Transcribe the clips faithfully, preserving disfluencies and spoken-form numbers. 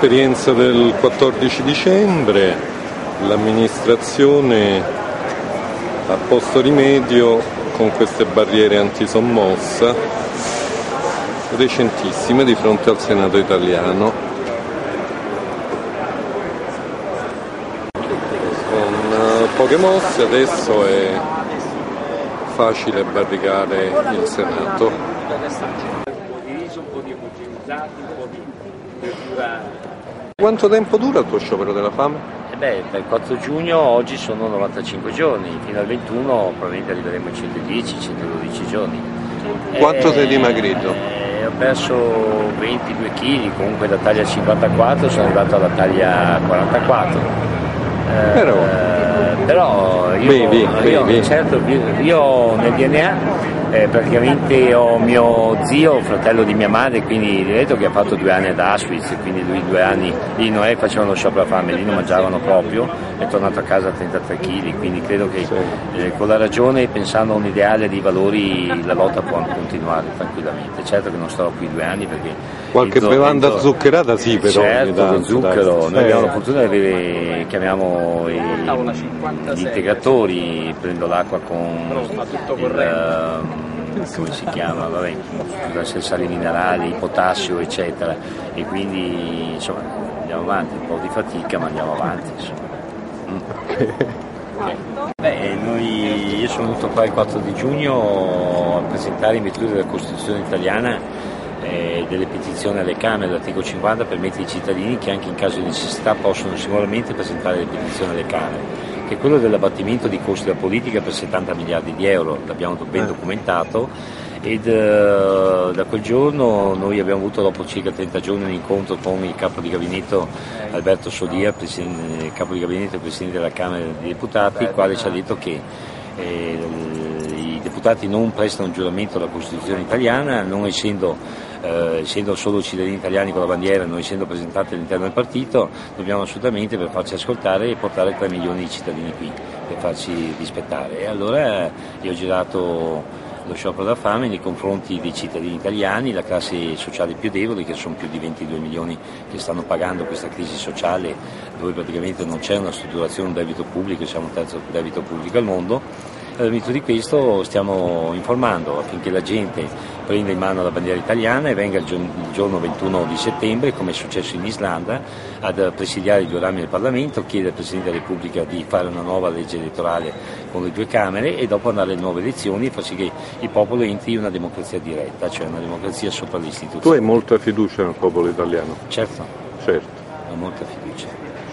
l'esperienza del quattordici dicembre l'amministrazione ha posto rimedio con queste barriere antisommossa recentissime di fronte al Senato italiano, con poche mosse adesso è facile barricare il Senato. Quanto tempo dura il tuo sciopero della fame? Eh beh, dal quattro giugno oggi sono novantacinque giorni, fino al ventuno probabilmente arriveremo a centodieci centododici giorni. Quanto eh, sei dimagrito? Eh, ho perso ventidue chili, comunque da taglia cinquantaquattro sono arrivato alla taglia quarantaquattro. Eh, però, però io, bevi, io, bevi. certo, io nel D N A eh, praticamente ho mio zio, fratello di mia madre, quindi detto che ha fatto due anni ad Auschwitz, quindi lui due anni lì non è che facevano lo sciopero della fame, lì non mangiavano proprio, è tornato a casa a trentatré chili, quindi credo che eh, con la ragione, pensando a un ideale di valori, la lotta può continuare tranquillamente. Certo che non starò qui due anni perché qualche entro, bevanda entro, zuccherata sì, però certo, lo zucchero, dai. noi abbiamo la fortuna di avere, chiamiamo i, gli integratori, prendo l'acqua con il, come si chiama, vabbè, i sali minerali, il potassio eccetera, e quindi insomma andiamo avanti, un po' di fatica ma andiamo avanti insomma. Okay. Beh, noi, io sono venuto qua il quattro di giugno a presentare in virtù della Costituzione italiana eh, delle petizioni alle Camere, l'articolo cinquanta permette ai cittadini che anche in caso di necessità possono singolarmente presentare le petizioni alle Camere, che è quello dell'abbattimento di costi della politica per settanta miliardi di euro, l'abbiamo ben documentato, ed uh, da quel giorno noi abbiamo avuto dopo circa trenta giorni un incontro con il capo di gabinetto Alberto Solia, capo di gabinetto e Presidente della Camera dei Deputati, il quale ci ha detto che eh, i deputati non prestano giuramento alla Costituzione italiana, non essendo Eh, essendo solo cittadini italiani con la bandiera, non essendo presentati all'interno del partito, dobbiamo assolutamente, per farci ascoltare, portare tre milioni di cittadini qui per farci rispettare. E allora io ho girato lo sciopero della fame nei confronti dei cittadini italiani, la classe sociale più debole, che sono più di ventidue milioni che stanno pagando questa crisi sociale, dove praticamente non c'è una strutturazione, un debito pubblico, siamo il terzo debito pubblico al mondo. All'inizio di questo stiamo informando affinché la gente prenda in mano la bandiera italiana e venga il giorno ventuno di settembre, come è successo in Islanda, ad presidiare i due rami del Parlamento, chiedere al Presidente della Repubblica di fare una nuova legge elettorale con le due Camere e dopo andare alle nuove elezioni e far sì che il popolo entri in una democrazia diretta, cioè una democrazia sopra le istituzioni. Tu hai molta fiducia nel popolo italiano? Certo, certo. ho molta fiducia.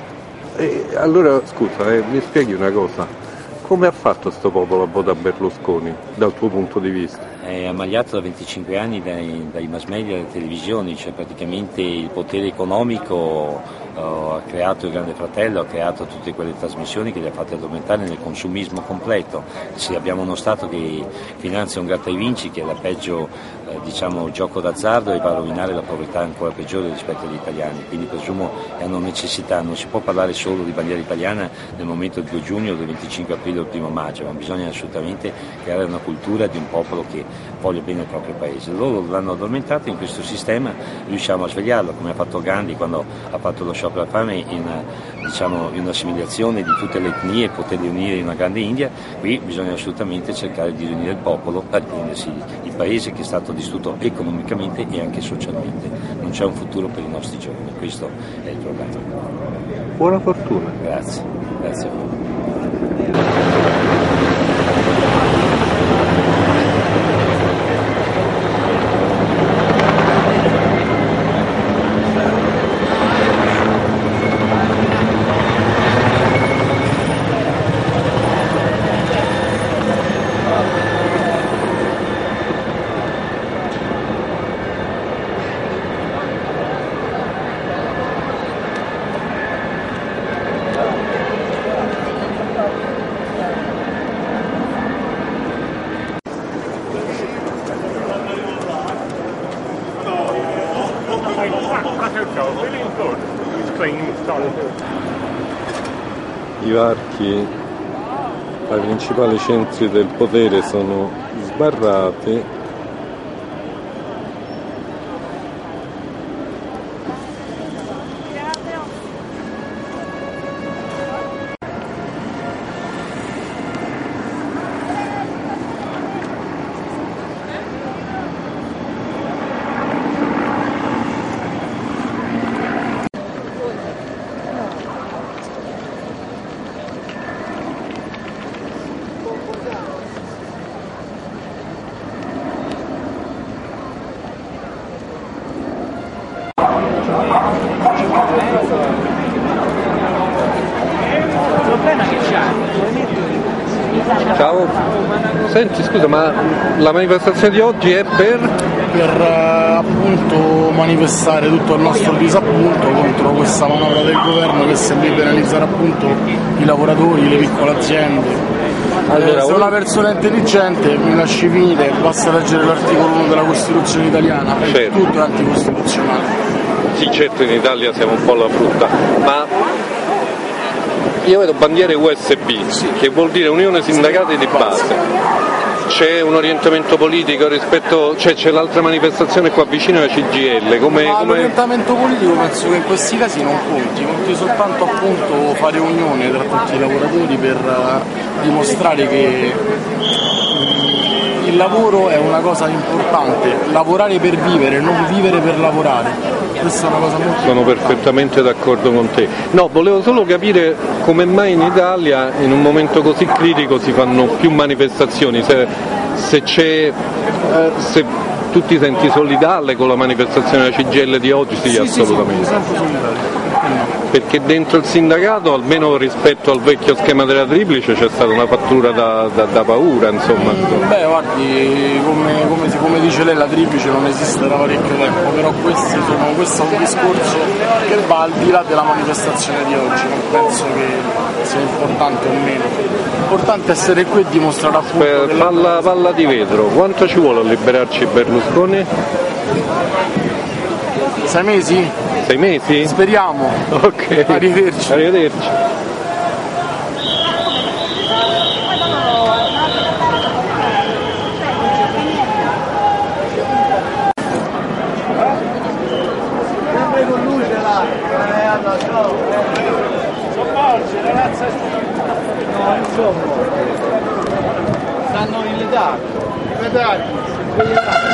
E allora scusa, eh, mi spieghi una cosa? Come ha fatto sto popolo a votare Berlusconi, dal tuo punto di vista? È ammaliato da venticinque anni dai, dai mass media e dalle televisioni, cioè praticamente il potere economico uh, ha creato il Grande Fratello, ha creato tutte quelle trasmissioni che li ha fatti addormentare nel consumismo completo. Se abbiamo uno Stato che finanzia un gratta e vinci, che è la peggio eh, diciamo, gioco d'azzardo, e va a rovinare la povertà ancora peggiore rispetto agli italiani, quindi presumo che hanno necessità, non si può parlare solo di bandiera italiana nel momento del due giugno, del venticinque aprile o del primo maggio, ma bisogna assolutamente creare una cultura di un popolo che voglia bene il proprio paese. Loro l'hanno addormentato in questo sistema, riusciamo a svegliarlo, come ha fatto Gandhi quando ha fatto lo sciopero della fame, in, diciamo, in un'assimilazione di tutte le etnie e poterli unire in una grande India. Qui bisogna assolutamente cercare di riunire il popolo, per rendersi il paese che è stato distrutto economicamente e anche socialmente. Non c'è un futuro per i nostri giovani, questo è il problema. Buona fortuna. Grazie, grazie a voi. I varchi ai principali centri del potere sono sbarrati. Ciao, senti scusa, ma la manifestazione di oggi è per? Per eh, appunto manifestare tutto il nostro disappunto contro questa manovra del governo che sembra penalizzare appunto i lavoratori, le piccole aziende. Allora, eh, se una persona intelligente, mi lasci finire, basta leggere l'articolo uno della Costituzione italiana, certo. Tutto è anticostituzionale. Sì, certo, in Italia siamo un po' alla frutta, ma io vedo bandiere U S B, sì, che vuol dire Unione Sindacati di Base. C'è un orientamento politico rispetto, cioè c'è l'altra manifestazione qua vicino alla C G I L, come, ma come... l'orientamento politico penso che in questi casi non conti, conti soltanto appunto fare unione tra tutti i lavoratori per uh, dimostrare che um, il lavoro è una cosa importante, lavorare per vivere, non vivere per lavorare. Questa è una cosa molto Sono importante. Perfettamente d'accordo con te. No, volevo solo capire come mai in Italia in un momento così critico si fanno più manifestazioni, se, se c'è eh, se tu ti senti solidale con la manifestazione della C G I L di oggi? Sì, sì assolutamente. Sì, sì, solidale. Perché dentro il sindacato, almeno rispetto al vecchio schema della Triplice, c'è stata una fattura da, da, da paura, insomma. Beh, guardi, come, come, come dice lei, la Triplice non esiste da parecchio tempo, però questi sono, questo è un discorso che va al di là della manifestazione di oggi, non penso che sia importante o meno. L'importante è essere qui e dimostrare appunto... Beh, palla, palla di vetro, quanto ci vuole a liberarci Berlusconi? Sei mesi? Sei mesi? Speriamo. Ok. Arrivederci. Arrivederci. Sempre con luce là. Soccorsi, ragazzi. No, insomma. Stanno in età. Vedati.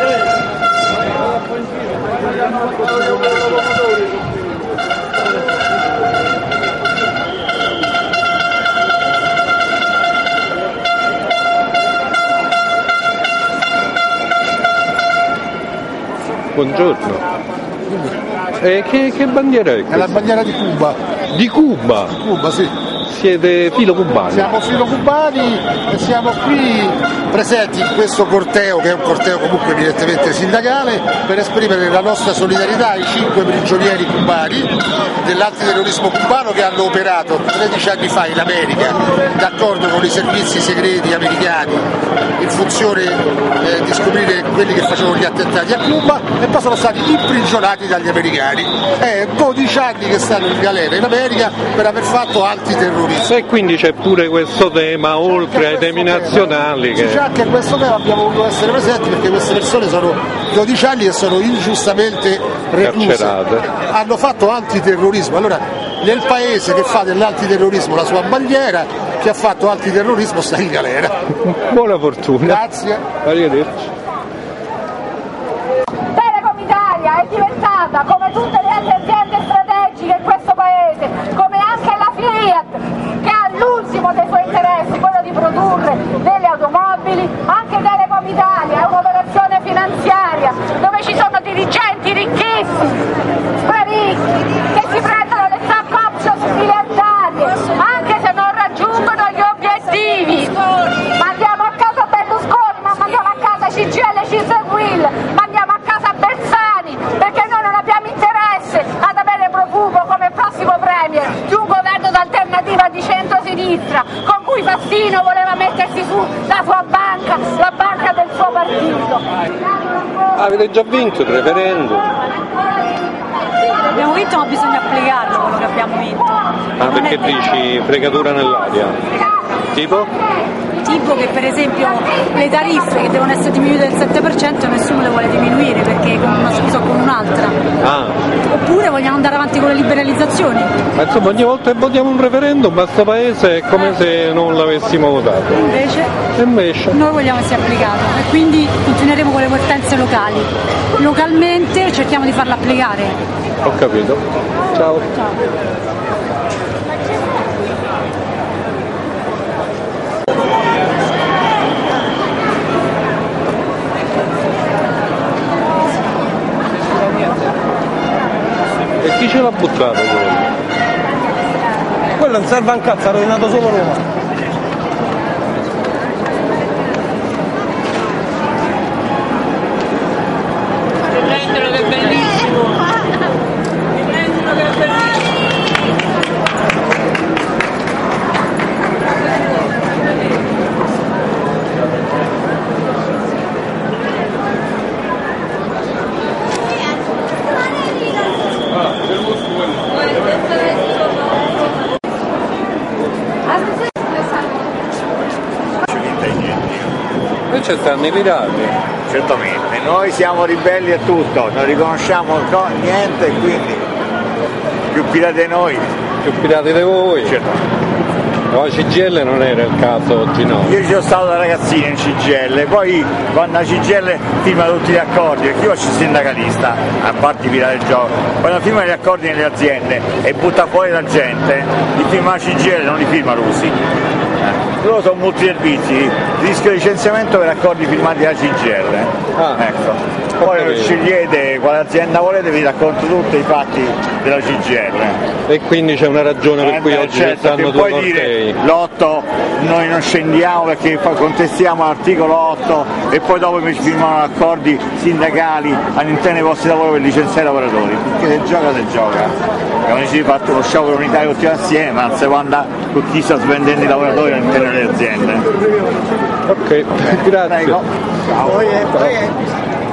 Buongiorno. E che, che bandiera è questa? È la bandiera di Cuba. Di Cuba? Cuba, sì. Siete filo cubani? Siamo filo cubani e siamo qui presenti in questo corteo, che è un corteo comunque evidentemente sindacale, per esprimere la nostra solidarietà ai cinque prigionieri cubani dell'antiterrorismo cubano che hanno operato tredici anni fa in America, d'accordo con i servizi segreti americani, in funzione eh, di scoprire quelli che facevano gli attentati a Cuba, e poi sono stati imprigionati dagli americani. È dodici anni che stanno in galera in America per aver fatto antiterrorismo. E quindi c'è pure questo tema, oltre ai temi nazionali. Che... Già che a questo tema abbiamo voluto essere presenti perché queste persone sono dodici anni e sono ingiustamente recluse. Carcerate. Hanno fatto antiterrorismo. Allora, nel paese che fa dell'antiterrorismo la sua bandiera, chi ha fatto antiterrorismo sta in galera. Buona fortuna. Grazie. Arrivederci. Telecom Italia è diventata, come tutte le altre aziende strategiche in questo paese, come anche la Fiat, che ha l'ultimo dei suoi interessi, quello di produrre delle automobili. Anche Telecom Italia è un'operazione finanziaria dove ci sono dirigenti ricchissimi, bravissimi, che si prendono le stock options miliardarie, anche se non raggiungono gli obiettivi. Mandiamo a casa Berlusconi, ma mandiamo a casa C G I L, C I S e U I L, mandiamo a casa Bersani, perché noi non abbiamo interesse ad avere Profumo come prossimo premier di un governo d'alternativa di centro-sinistra, con cui Fassino voleva mettersi su la sua banca, la banca del suo partito. Avete già vinto il referendum? Abbiamo vinto, ma bisogna applicarlo quello che abbiamo vinto. Ah, perché dici fregatura nell'aria? Tipo? Tipo che per esempio le tariffe che devono essere diminuite del sette per cento nessuno le vuole diminuire perché con una scusa o con un'altra. Ah. Oppure vogliamo andare avanti con le liberalizzazioni. Ma insomma ogni volta che votiamo un referendum a sto paese è come se non l'avessimo votato. Invece, e invece noi vogliamo che sia applicato e quindi continueremo con le vertenze locali. Localmente cerchiamo di farla applicare. Ho capito. Ciao. Ciao. E chi ce l'ha buttato quello? quello non serve a un cazzo, ha rovinato solo Roma. Noi ci stanno i pirati. Certamente, noi siamo ribelli a tutto, non riconosciamo niente, quindi più pirati di noi. Più pirati di voi. Certamente. La C G I L non era il caso oggi, no? Io ci sono stato da ragazzino in C G I L, poi quando la C G I L firma tutti gli accordi, perché io faccio il sindacalista, a parte i pirati del gioco, quando firma gli accordi nelle aziende e butta fuori la gente, li firma la C G I L, non li firma Rusi. Loro sono multiservizi, rischio di licenziamento per accordi firmati dalla C G I L. Ah, ecco. Poi scegliete quale azienda volete, vi racconto tutti i fatti della C G I L. E quindi c'è una ragione per eh cui beh, oggi certo, ci stanno due puoi cortei. dire l'otto noi non scendiamo perché poi contestiamo l'articolo otto e poi dopo invece firmano accordi sindacali all'interno dei posti di lavoro per licenziare i lavoratori. Perché se gioca, se gioca. Abbiamo deciso di fare uno sciopero unitario tutti assieme, ma se anda con chi sta svendendo i lavoratori all'interno delle aziende. Ok, grazie. Prego. Ciao.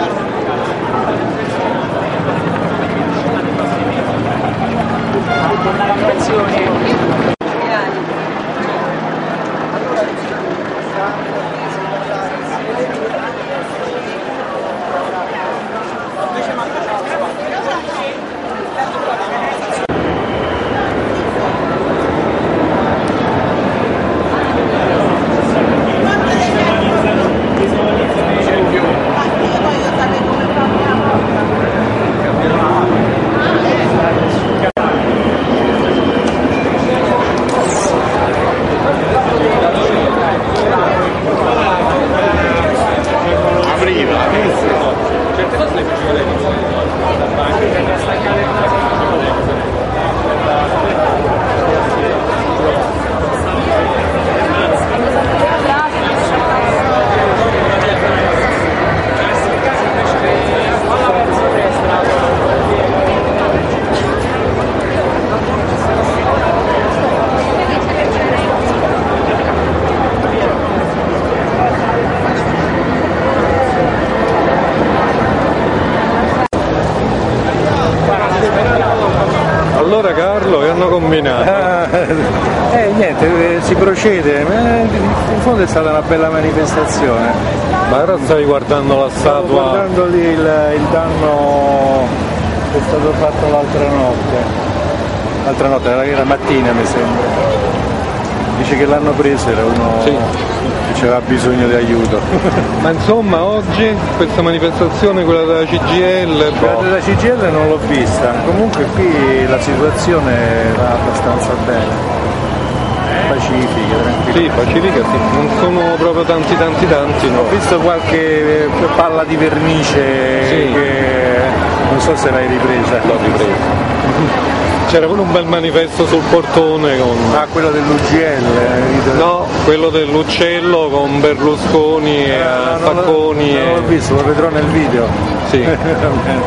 Allora Carlo, che hanno combinato? Ah, eh niente, si procede, ma in fondo è stata una bella manifestazione. Ma ora stai guardando la Stavo statua? guardando lì il, il danno che è stato fatto l'altra notte, l'altra notte, era mattina mi sembra. Dice che l'hanno preso, era uno Sì. che aveva bisogno di aiuto. Ma insomma oggi questa manifestazione, quella della C G I L, Quella boh, della C G I L non l'ho vista, comunque qui la situazione va abbastanza bene, pacifica, tranquilla. sì, pacifica, sì. Non sono proprio tanti tanti tanti, no. Ho visto qualche palla di vernice Sì. che non so se l'hai ripresa. L'ho ripresa. C'era pure un bel manifesto sul portone con... Ah, quello dell'U G L? No, quello dell'uccello con Berlusconi e Ah, non l'ho- Sacconi. Non l'ho e... visto, lo vedrò nel video. Sì. Va bene.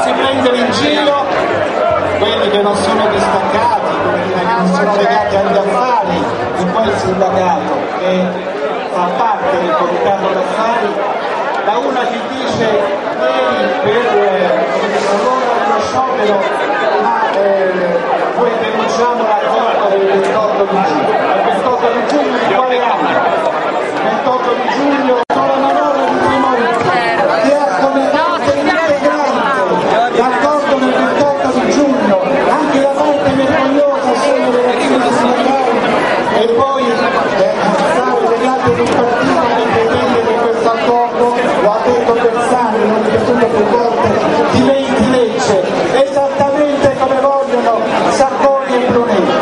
farsi prendere in giro quelli che non sono distaccati, quelli che non sono legati agli affari di quel sindacato che fa parte del comitato d'affari, da una che dice ieri per l'ora dello sciopero, ma eh, noi denunciamo l'accordo del ventotto di giugno. Il ventotto di giugno di quale anno? Il ventotto di giugno sono la manovra di Tremonti che ha come parte integrante l'accordo del ventotto di giugno, anche la parte vergognosa sono le elezioni sindacali e poi eh, stare legate di un partito che pretende che questo accordo, lo ha detto Bersani, l'ho ripetuto più volte, diventi legge, esattamente come vogliono Sacconi e Brunetta.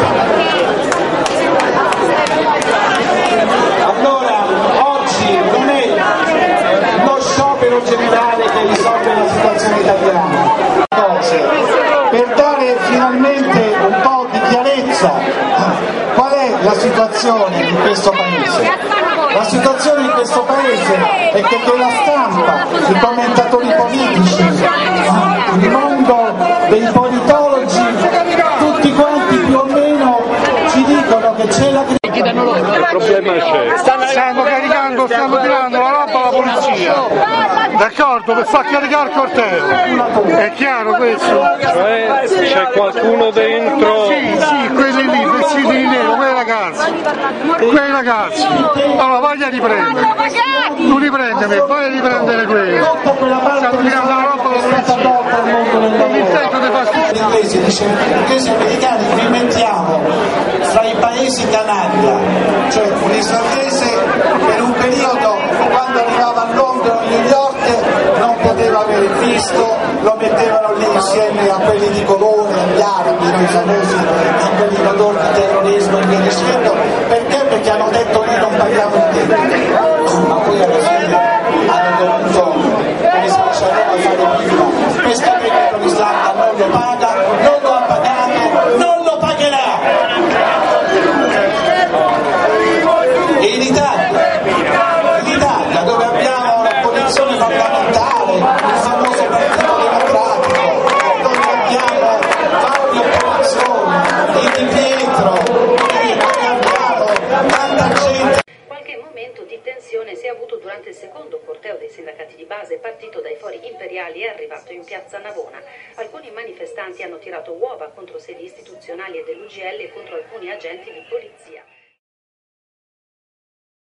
Allora, oggi non è lo sciopero generale che risolve la situazione italiana, per dare finalmente un po' di chiarezza qual è la situazione in questo paese. La situazione in questo paese è che, che la stampa, i commentatori politici, il mondo dei politologi, tutti quanti più o meno ci dicono che c'è la crisi. Il problema c'è. Stanno caricando, stanno tirando la roba alla polizia, d'accordo, per far caricare il corteo, è chiaro questo? Cioè c'è qualcuno dentro? Sì, sì, quelli lì, vestiti di nero, quei ragazzi, quei ragazzi, allora vai a riprendere, tu riprendimi, vai a riprendere quelli, stanno tirando la roba alla polizia, non mi sento di far schifo. Gli inglesi, dice, gli inglesi americani li mettiamo fra i paesi canaglia, cioè un islandese per un periodo quando arrivava a Londra o a New York non poteva avere visto, lo mettevano lì insieme a quelli di colore, agli arabi, noi famosi, a quelli in odore di terrorismo e via dicendo, perché? Perché hanno detto noi non paghiamo il debito, ma poi alla fine hanno dovuto, come si dice a Roma, fare prima, questo debito l'Islanda non lo paga, non lo ha pagato, non lo pagherà. E in Italia, in Italia dove abbiamo la posizione fondamentale, il famoso Partito Democratico, dove abbiamo Fabio Palazzoni, Di Pietro, dove abbiamo tanta gente. Qualche momento di tensione si è avuto durante il secondo corteo dei sindacati di base partito dai Fori Imperiali e arrivato in piazza Navona. Alcuni manifestanti hanno tirato uova contro sedi istituzionali e dell'U G L e contro alcuni agenti di polizia.